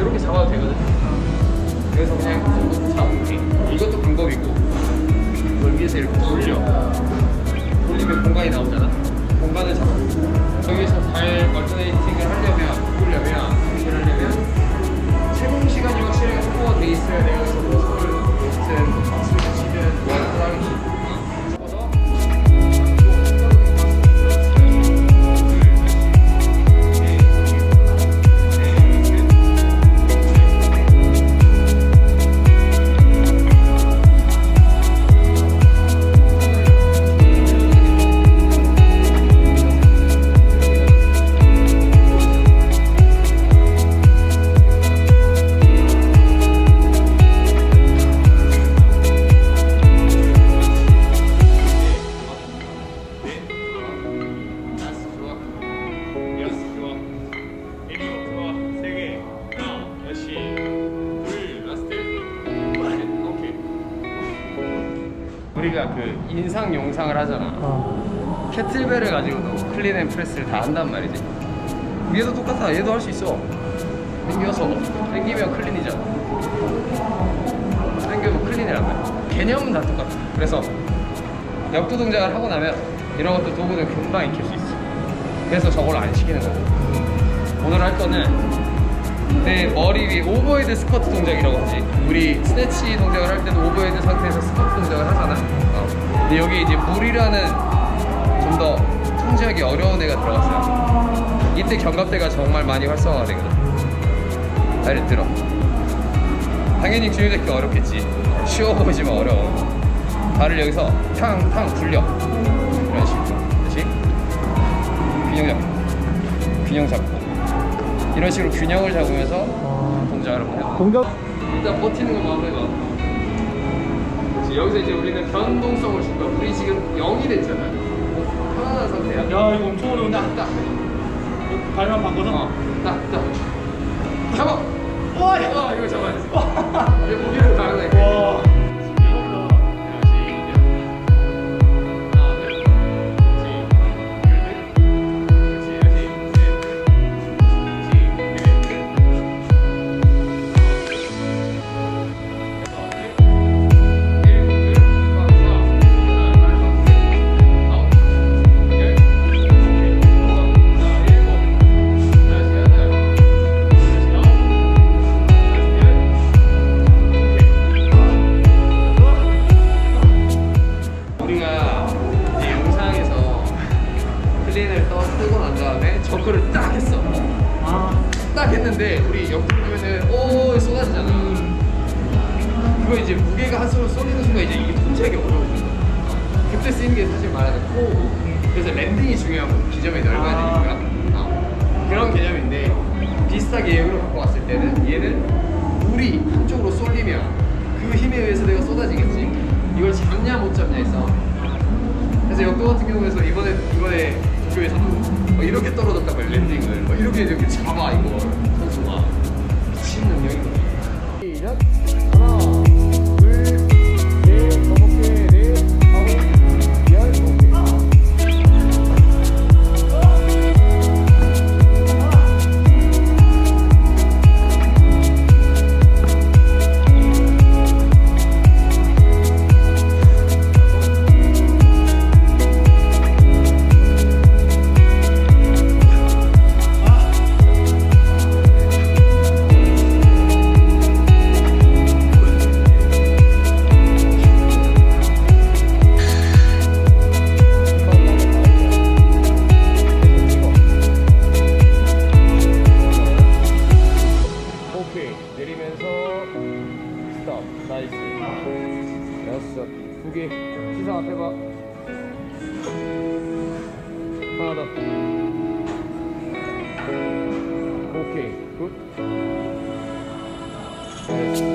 이렇게 잡아도 되거든. 그래서 그냥 이것도 잡으면 돼. 이것도 방법이고, 이걸 위에서 이렇게 돌리면 공간이 나오잖아. 공간을 잡아. 여기서 잘 얼터네이팅을 하려면 채공 시간이 확실히 확보가 돼 있어야 돼요. 그래서 무슨 박수를 치면 뭐 하겠지. 우리가 그 인상 용상을 하잖아. 캐틀벨을 가지고도 클린 앤 프레스를 다 한단 말이지. 얘도 똑같아. 얘도 할 수 있어. 당겨서 당기면 클린이잖아. 당겨도 클린이란 말이야. 개념은 다 똑같아. 그래서 역도 동작을 하고 나면 이런 것도 도구는 금방 익힐 수 있어. 그래서 저걸 안 시키는 거고, 오늘 할 거는 내 머리 위에 오버헤드 스쿼트 동작이라고 하지. 우리 스네치 동작을 할 때도 오버헤드 상태에서 스쿼트 동작을 하잖아. 근데 여기 이제 물이라는 좀 더 통제하기 어려운 애가 들어갔어요. 이때 견갑대가 정말 많이 활성화가 되거든. 다리를 들어. 당연히 균형 잡기 어렵겠지. 쉬워 보이지만 어려워. 발을 여기서 탕탕 굴려. 이런 식으로. 그렇지? 균형 잡고 이런 식으로 균형을 잡으면서 동작을 한번 해봐. 동작? 일단 버티는 것만 한번 해봐. 그렇지. 여기서 이제 우리는 변동성을 줄 거야. 우리 지금 0이 됐잖아. 편안한 상태야. 야, 이거 엄청 어려운데. 딱. 발만 바꿔서? 딱. 잡아! 와! 이거 잡아야지. 이제 무게를 다르네. 와. 뜨고 난 다음에 저거를 딱 했어. 딱 했는데 우리 옆으로 보면은 오 쏟아지잖아. 그거 이제 무게가 한 손으로 쏠리는 순간 이제 이게 통제하기 어려워져. 그때 쓰이는 게 사실 말하는 코어고, 그래서 랜딩이 중요하고 기점이 넓어야 되니까 그런 개념인데, 비슷하게 예으로 갖고 왔을 때는 얘는 물이 한쪽으로 쏠리면 그 힘에 의해서 내가 쏟아지겠지. 이걸 잡냐 못 잡냐 해서. 그래서 역도 같은 경우에서 이번에 도쿄에서도 이렇게 떨어졌단 말이야. 랜딩을 이렇게 잡아. 이거 선수가 미친 능력이거든. 시작. 하나 둘셋 5개 넷 8 10 내리면서 스톱. 나이스. 6, 2개. 시상 앞에 봐. 하나 더. 오케이. 굿.